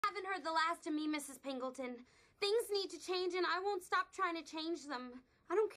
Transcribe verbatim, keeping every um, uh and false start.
Haven't heard the last of me, Missus Pingleton. Things need to change and I won't stop trying to change them. I don't care.